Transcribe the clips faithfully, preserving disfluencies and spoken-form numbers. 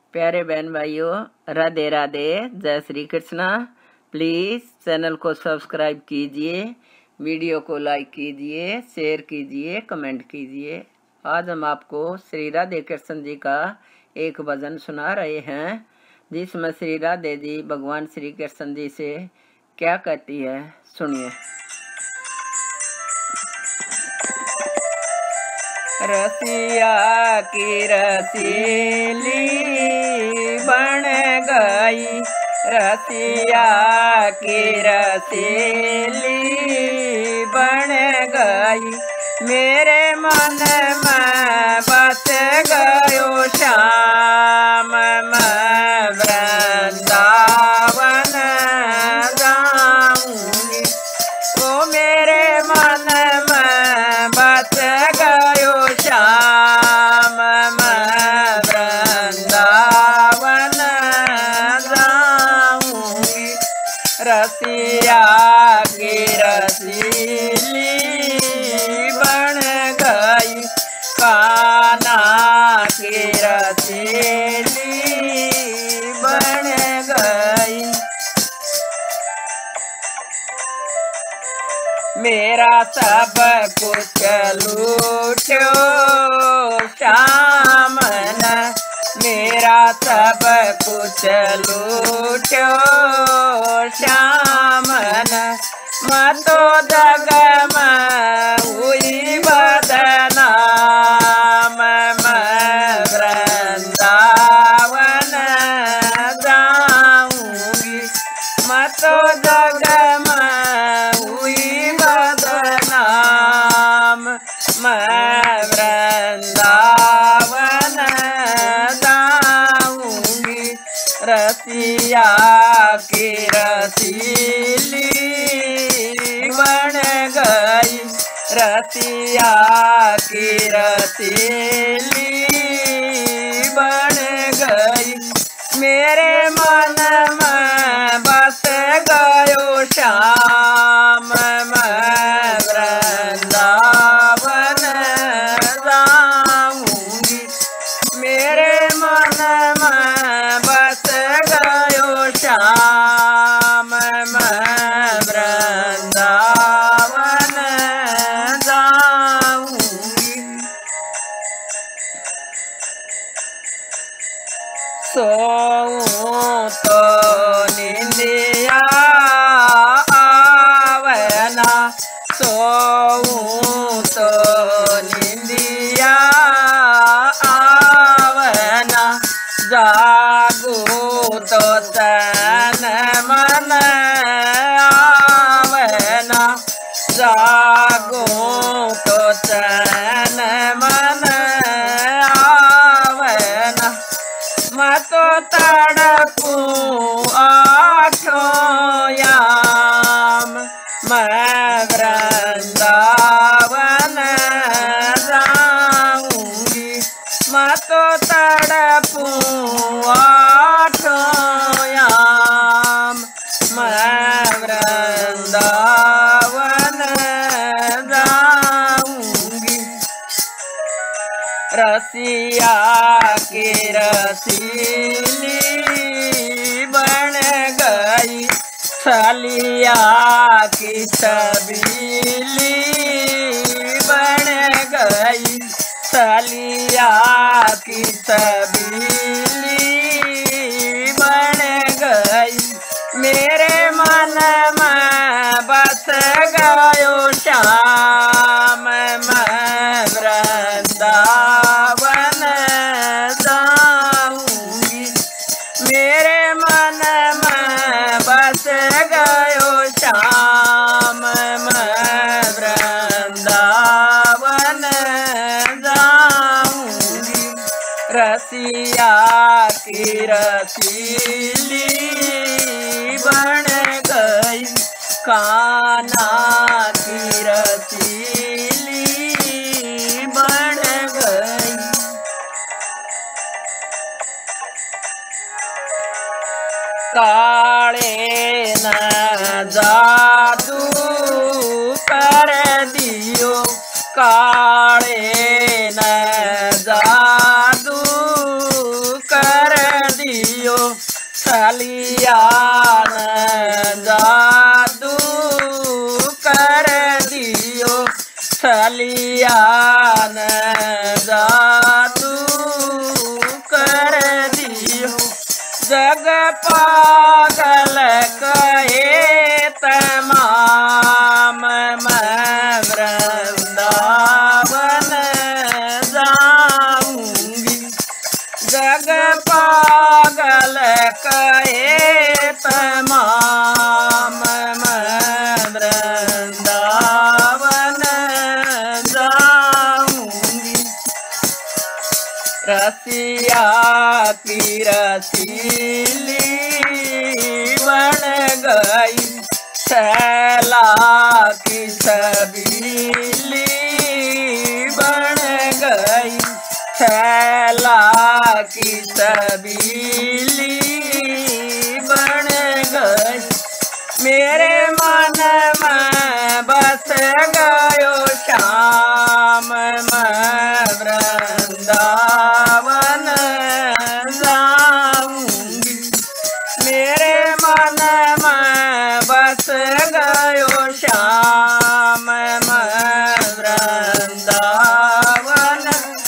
प्यारे बहन भाइयों, राधे राधे, जय श्री कृष्णा। प्लीज़ चैनल को सब्सक्राइब कीजिए, वीडियो को लाइक कीजिए, शेयर कीजिए, कमेंट कीजिए। आज हम आपको श्री राधे कृष्ण जी का एक भजन सुना रहे हैं, जिसमें श्री राधे जी भगवान श्री कृष्ण जी से क्या कहती है, सुनिए। रसिया की रसीली बन गई, रसिया की रसीली बन गई, मेरे मन में बस गयो श्याम, मैं वृंदावन जाऊंगी। वो मेरे मन में बस गयो श्याम, मैं वृंदावन जाऊंगी। रसिया की रसीली बन गई, कान्हा की रसीली बन गई, मेरा सब कुछ लूटो श्याम ने, मेरा सब कुछ लूटो श्याम ने, मैं तो जग में हुई बदनाम, मैं वृंदावन जाऊंगी। मैं तो जग में हुई बदनाम, मैं वृंदावन जाऊंगी। रसिया की रसीली बन गई, रसिया की रसीली बन गई, मेरे मन में बस गयो श्याम, मैं वृंदावन जाऊंगी। मेरे मन में बस गयो श्याम, मैं वृंदावन जाऊंगी। सोऊं तो निंदिया आवना, सोऊं तो निंदिया आवना, जागूं तो तन मन आवना, जागूं तो तन मन आवना, मैं तो तड़पूं आठों याम, मैं वृंदावन जाऊंगी। मैं तो तड़पूं आठों याम, मैं वृंदावन जाऊंगी। रसिया की रसीली बन गई, छलिया की छबीली बन गई, छलिया की छबीली बन गई, मेरे मन में बस गयो श्याम, मैं वृंदावन जाऊंगी। मेरे मन में बस गयो श्याम, मैं वृंदावन जाऊंगी। रसिया की रसीली बन गई, कान्हा की रसीली बन गई, काले न जादू कर दियो, काले न जादू कर छलिया ने जादू कर दियो, छलिया ने जादू कर दियो। जग पागल कहे तमाम, मैं वृंदावन जाऊंगी। जग पागल कहे तमाम, मैं वृंदावन जाऊंगी। रसिया की रसीली बन गई, छैला की छबीली बन गई, छैला की छबीली बन गई। मेरे मन में बस गयो श्याम, मैं वृंदावन जाऊंगी। मेरे मन में बस गयो श्याम, मैं वृंदावन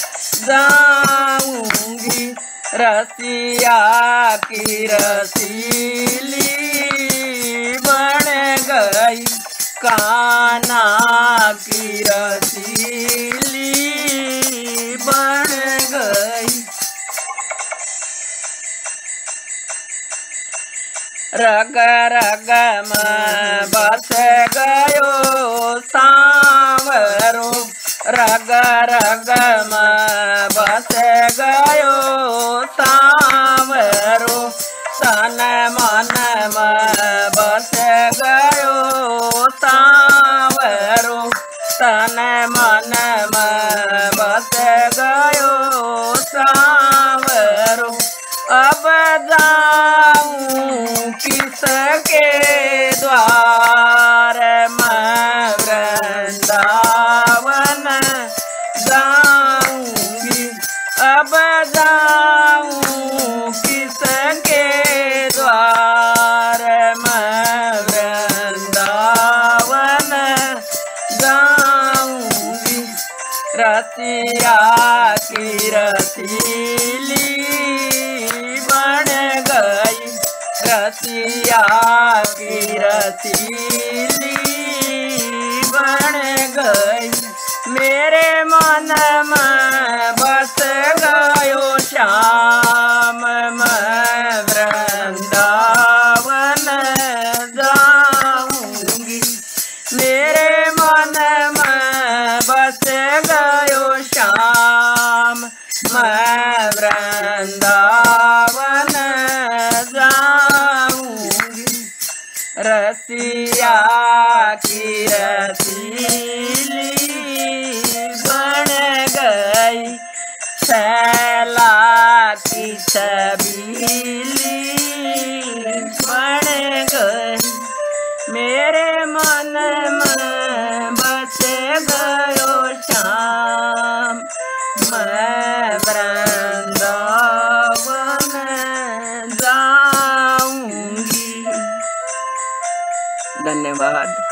जाऊंगी। रसिया की रसीली बन गई, कान्हा की रसीली बन गई। रग रग में बस गयो सांवरो, रग रग में बस गयो सांवरो। तन मन में बस गयो सांवरो, तन मन में बस गयो सांवरो। अब जाऊं किसके द्वार, मैं वृंदावन जाऊंगी। अब जाऊं किसके द्वार, मैं वृंदावन जाऊंगी। रसिया की रसीली बन गई, रसिया की रसीली बन गई। मेरे मन में बस गयो श्याम, मैं वृंदावन जाऊंगी। मेरे मन में बस गयो श्याम, मैं वृंदावन जाऊंगी। रसिया की रसीली बन गई, छैला की छबीली बन गई। मेरे मन में बस गयो श्याम, मैं वृंदावन जाऊंगी। धन्यवाद।